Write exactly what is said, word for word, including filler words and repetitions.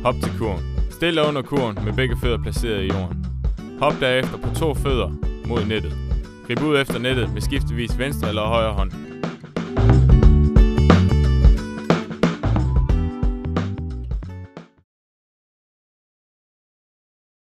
Hop til kurven. Stil dig under kurven med begge fødder placeret i jorden. Hop derefter på to fødder mod nettet. Grib ud efter nettet med skiftevis venstre eller højre hånd.